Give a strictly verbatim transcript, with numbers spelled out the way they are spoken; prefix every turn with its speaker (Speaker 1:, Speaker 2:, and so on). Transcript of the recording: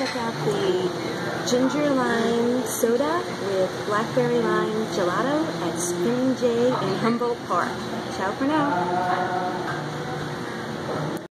Speaker 1: check out the ginger lime soda with blackberry lime gelato at Spinning Jay in Humboldt Park. Ciao for now.